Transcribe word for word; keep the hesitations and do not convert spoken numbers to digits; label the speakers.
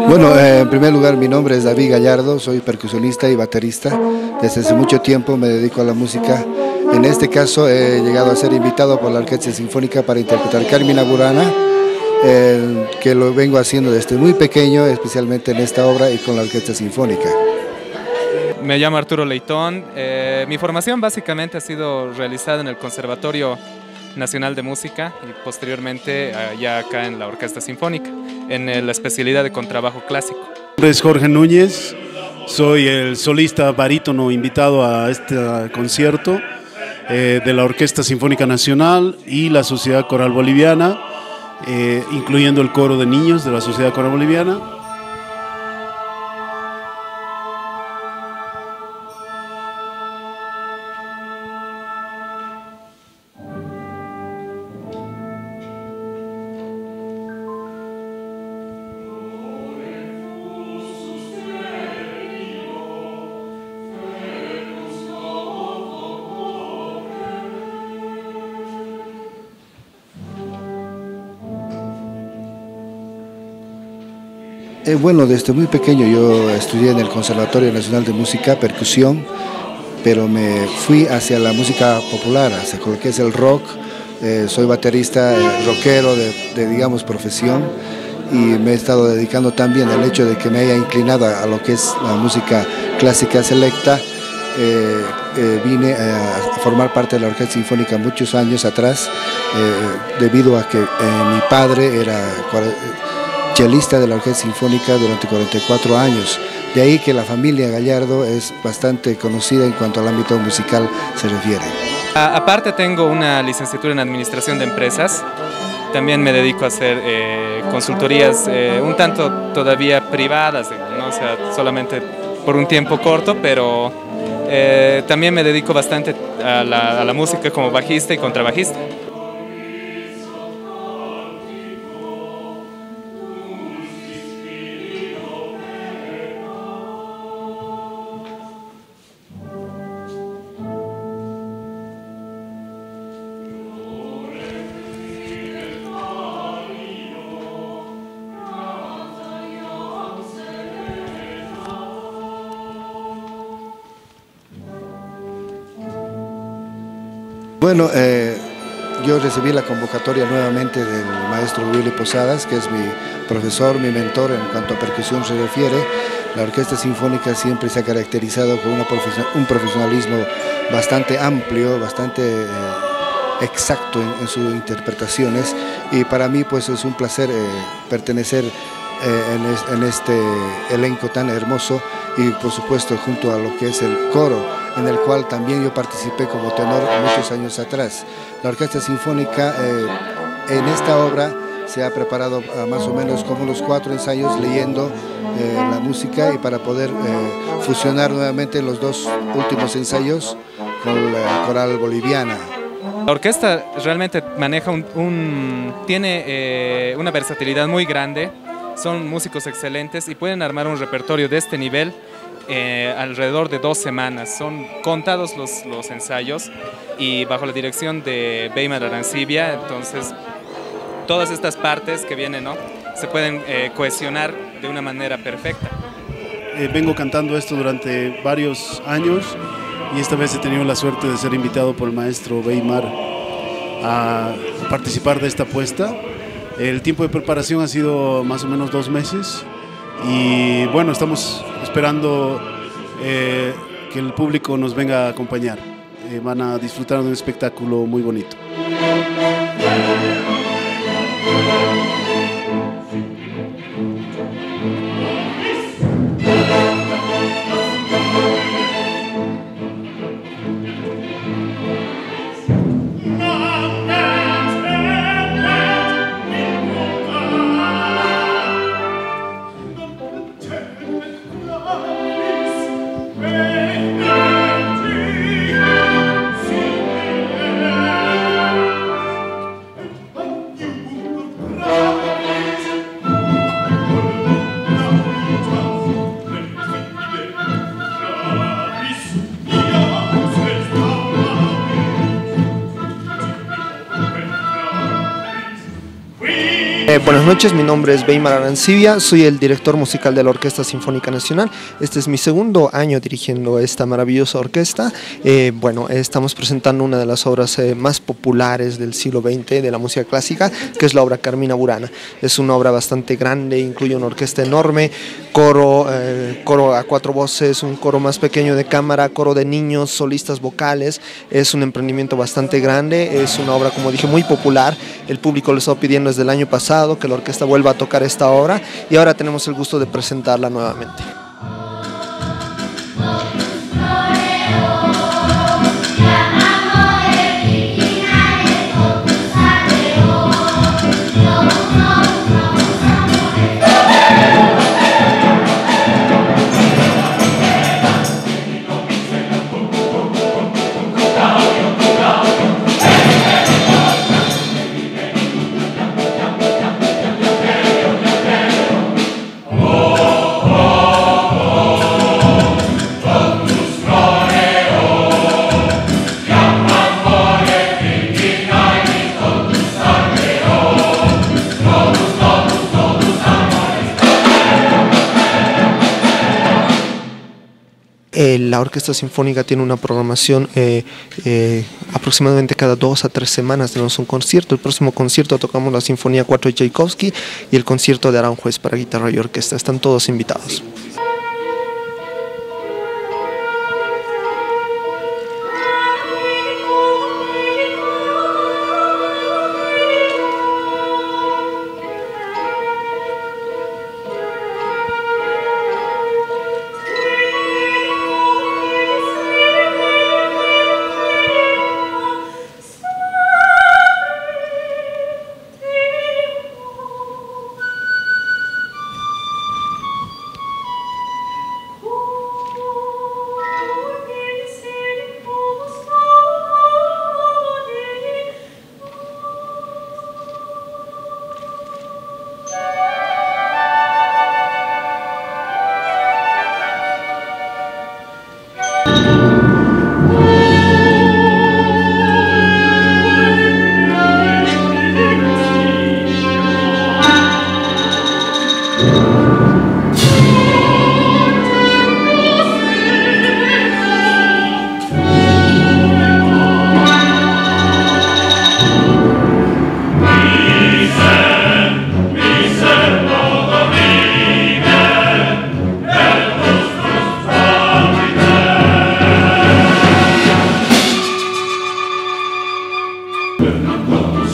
Speaker 1: Bueno, eh, en primer lugar, mi nombre es David Gallardo, soy percusionista y baterista. Desde hace mucho tiempo me dedico a la música. En este caso he llegado a ser invitado por la Orquesta Sinfónica para interpretar Carmina Burana, eh, que lo vengo haciendo desde muy pequeño, especialmente en esta obra y con la Orquesta Sinfónica.
Speaker 2: Me llamo Arturo Leitón. Eh, mi formación básicamente ha sido realizada en el Conservatorio Nacional de Música y posteriormente ya acá en la Orquesta Sinfónica, en la especialidad de contrabajo clásico.
Speaker 3: Mi nombre es Jorge Núñez, soy el solista barítono invitado a este concierto eh, de la Orquesta Sinfónica Nacional y la Sociedad Coral Boliviana, eh, incluyendo el coro de niños de la Sociedad Coral Boliviana.
Speaker 1: Eh, bueno, desde muy pequeño yo estudié en el Conservatorio Nacional de Música, percusión, pero me fui hacia la música popular, hacia lo que es el rock. Eh, soy baterista, eh, rockero de, de, digamos, profesión, y me he estado dedicando también al hecho de que me haya inclinado a, a lo que es la música clásica selecta. Eh, eh, vine a formar parte de la Orquesta Sinfónica muchos años atrás, eh, debido a que eh, mi padre era chelista de la Orquesta Sinfónica durante cuarenta y cuatro años. De ahí que la familia Gallardo es bastante conocida en cuanto al ámbito musical se refiere.
Speaker 2: A, aparte tengo una licenciatura en Administración de Empresas. También me dedico a hacer eh, consultorías eh, un tanto todavía privadas, ¿no? O sea, solamente por un tiempo corto, pero eh, también me dedico bastante a la, a la música como bajista y contrabajista.
Speaker 1: Bueno, eh, yo recibí la convocatoria nuevamente del maestro Willy Posadas, que es mi profesor, mi mentor en cuanto a percusión se refiere. La Orquesta Sinfónica siempre se ha caracterizado con una profesion un profesionalismo bastante amplio, bastante eh, exacto en, en sus interpretaciones, y para mí pues es un placer eh, pertenecer eh, en, es, en este elenco tan hermoso, y por supuesto junto a lo que es el coro, en el cual también yo participé como tenor muchos años atrás. La Orquesta Sinfónica eh, en esta obra se ha preparado a más o menos como unos cuatro ensayos leyendo eh, la música, y para poder eh, fusionar nuevamente los dos últimos ensayos con la coral boliviana.
Speaker 2: La orquesta realmente maneja un, un tiene eh, una versatilidad muy grande, son músicos excelentes y pueden armar un repertorio de este nivel eh, alrededor de dos semanas. Son contados los, los ensayos y bajo la dirección de Weimar Arancibia, entonces todas estas partes que vienen, ¿no?, se pueden eh, cohesionar de una manera perfecta.
Speaker 3: Eh, vengo cantando esto durante varios años y esta vez he tenido la suerte de ser invitado por el maestro Weimar a participar de esta apuesta. El tiempo de preparación ha sido más o menos dos meses y bueno, estamos esperando eh, que el público nos venga a acompañar. Eh, van a disfrutar de un espectáculo muy bonito.
Speaker 4: Eh, buenas noches, mi nombre es Weimar Arancibia, soy el director musical de la Orquesta Sinfónica Nacional. Este es mi segundo año dirigiendo esta maravillosa orquesta. Eh, bueno, estamos presentando una de las obras eh, más populares del siglo veinte de la música clásica, que es la obra Carmina Burana. Es una obra bastante grande, incluye una orquesta enorme, coro, eh, coro a cuatro voces, un coro más pequeño de cámara, coro de niños, solistas vocales. Es un emprendimiento bastante grande, es una obra, como dije, muy popular. El público lo estaba pidiendo desde el año pasado que la orquesta vuelva a tocar esta obra y ahora tenemos el gusto de presentarla nuevamente. Eh, la Orquesta Sinfónica tiene una programación eh, eh, aproximadamente cada dos a tres semanas tenemos un concierto. El próximo concierto tocamos la Sinfonía cuatro de Tchaikovsky y el concierto de Aranjuez para guitarra y orquesta. Están todos invitados.
Speaker 5: Fernando